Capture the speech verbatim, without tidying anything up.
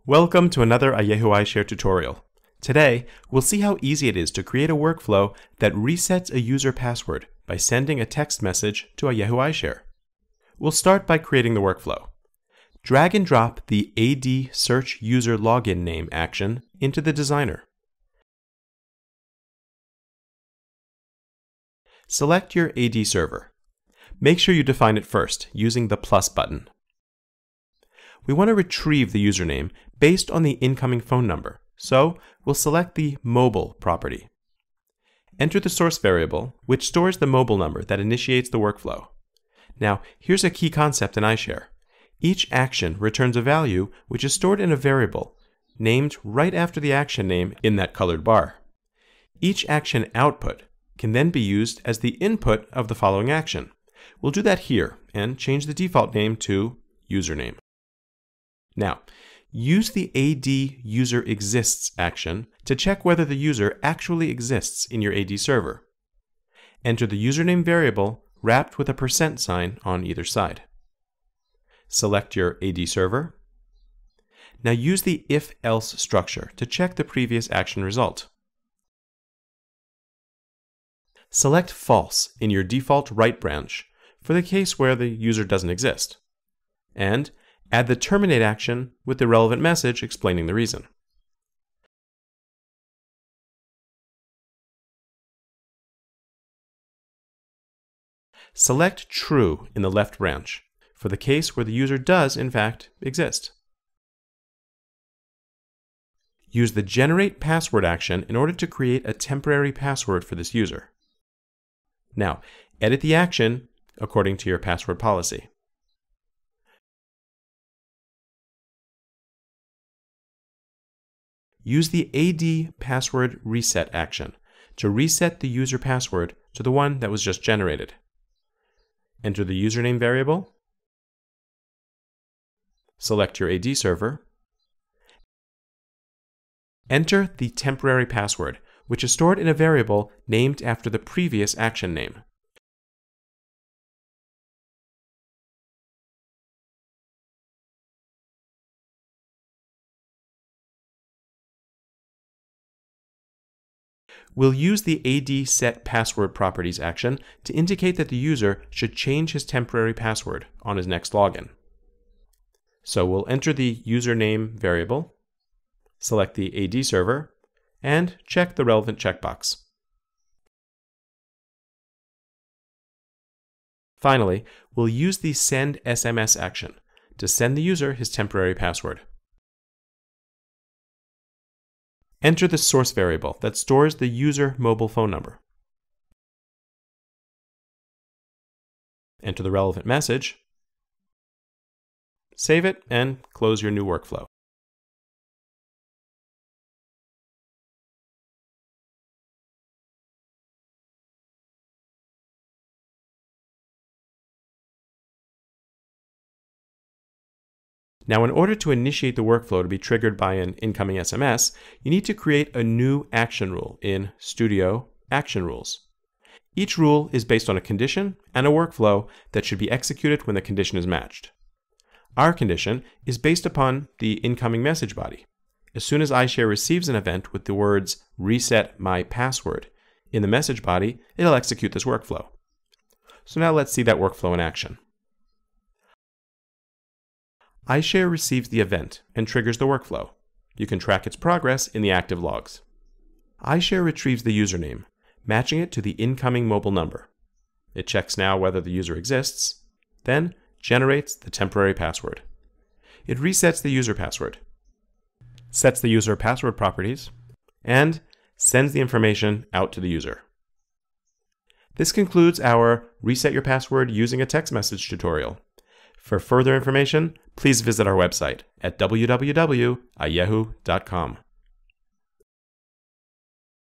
Welcome to another Ayehu eyeShare tutorial. Today, we'll see how easy it is to create a workflow that resets a user password by sending a text message to Ayehu eyeShare. We'll start by creating the workflow. Drag and drop the A D search user login name action into the designer. Select your A D server. Make sure you define it first using the plus button. We want to retrieve the username based on the incoming phone number, so we'll select the mobile property. Enter the source variable, which stores the mobile number that initiates the workflow. Now, here's a key concept in eyeShare. Each action returns a value which is stored in a variable, named right after the action name in that colored bar. Each action output can then be used as the input of the following action. We'll do that here and change the default name to username. Now, use the A D user exists action to check whether the user actually exists in your A D server. Enter the username variable wrapped with a percent sign on either side. Select your A D server. Now use the if-else structure to check the previous action result. Select false in your default write branch for the case where the user doesn't exist. And add the terminate action with the relevant message explaining the reason. Select true in the left branch for the case where the user does, in fact, exist. Use the generate password action in order to create a temporary password for this user. Now, edit the action according to your password policy. Use the A D password reset action to reset the user password to the one that was just generated. Enter the username variable. Select your A D server. Enter the temporary password, which is stored in a variable named after the previous action name. We'll use the A D set password properties action to indicate that the user should change his temporary password on his next login. So we'll enter the username variable, select the A D server, and check the relevant checkbox. Finally, we'll use the send S M S action to send the user his temporary password. Enter the source variable that stores the user mobile phone number. Enter the relevant message. Save it and close your new workflow. Now, in order to initiate the workflow to be triggered by an incoming S M S, you need to create a new action rule in Studio Action Rules. Each rule is based on a condition and a workflow that should be executed when the condition is matched. Our condition is based upon the incoming message body. As soon as eyeShare receives an event with the words reset my password in the message body, it'll execute this workflow. So now let's see that workflow in action. eyeShare receives the event and triggers the workflow. You can track its progress in the active logs. eyeShare retrieves the username, matching it to the incoming mobile number. It checks now whether the user exists, then generates the temporary password. It resets the user password, sets the user password properties, and sends the information out to the user. This concludes our Reset Your Password Using a Text Message tutorial. For further information, please visit our website at w w w dot ayehu dot com.